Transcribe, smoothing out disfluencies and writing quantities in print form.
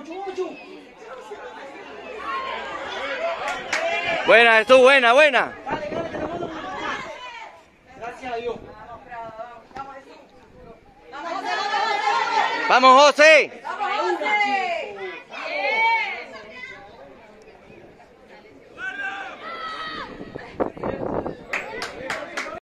Buena, Jesús, buena, buena. Gracias a Dios. Vamos, José.